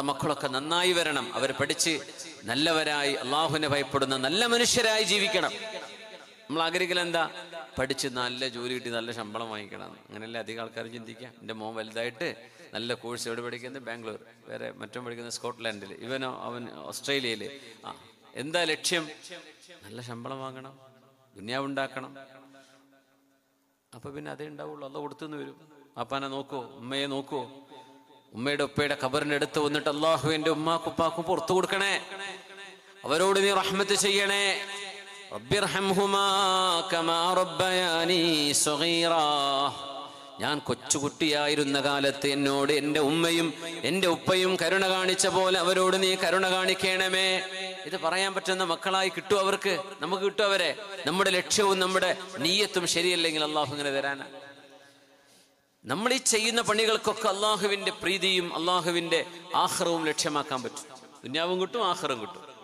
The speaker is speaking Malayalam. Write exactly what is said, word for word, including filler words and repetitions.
മക്കളൊക്കെ നന്നായി വരണം. അവർ പഠിച്ച് നല്ലവരായി അള്ളാഹുവിനെ ഭയപ്പെടുന്ന നല്ല മനുഷ്യരായി ജീവിക്കണം. നമ്മൾ ആഗ്രഹിക്കൽ എന്താ? പഠിച്ച് നല്ല ജോലി കിട്ടി നല്ല ശമ്പളം വാങ്ങിക്കണം. അങ്ങനെയല്ല അധികം ആൾക്കാർ ചിന്തിക്കുക. എൻ്റെ മോൻ വലുതായിട്ട് നല്ല കോഴ്സ് എവിടെ പഠിക്കുന്നത്? ബാംഗ്ലൂർ, വേറെ മറ്റും പഠിക്കുന്നത് സ്കോട്ട്ലാൻഡിൽ, ഇവനോ അവൻ ഓസ്ട്രേലിയയിൽ. ആ എന്താ ലക്ഷ്യം? നല്ല ശമ്പളം വാങ്ങണം, ദുനിയാവുണ്ടാക്കണം. അപ്പൊ പിന്നെ അതേ ഉണ്ടാവുള്ളൂ. അല്ല കൊടുത്തുനിന്ന് വരും. അപ്പാനെ നോക്കുവോ? ഉമ്മയെ നോക്കുവോ? ഉമ്മയുടെ ഉപ്പയുടെ ഖബറിന്റെ അടുത്ത് വന്നിട്ട് അള്ളാഹു എൻ്റെ ഉമ്മാക്കും ഉപ്പാക്കും പുറത്തു കൊടുക്കണേ, അവരോട് നീ റഹ്മത്ത് ചെയ്യണേ. റബ്ബിർഹംഹുമാ കമാ റബ്ബയാനി സഗീറാ. ഞാൻ കൊച്ചുകുട്ടിയായിരുന്ന കാലത്ത് എന്നോട് എൻ്റെ ഉമ്മയും എൻ്റെ ഉപ്പയും കരുണ കാണിച്ച പോലെ അവരോട് നീ കരുണ കാണിക്കണമേ. ഇത് പറയാൻ പറ്റുന്ന മക്കളായി കിട്ടും അവർക്ക്, നമുക്ക് കിട്ടും അവരെ. നമ്മുടെ ലക്ഷ്യവും നമ്മുടെ നീയത്തും ശരിയല്ലെങ്കിൽ അള്ളാഹു ഇങ്ങനെ തരാനാ? നമ്മൾ ഈ ചെയ്യുന്ന പണികൾക്കൊക്കെ അള്ളാഹുവിന്റെ പ്രീതിയും അള്ളാഹുവിന്റെ ആഖിറവും ലക്ഷ്യമാക്കാൻ പറ്റും. ദുനിയാവും കിട്ടും, ആഖിറവും കിട്ടും.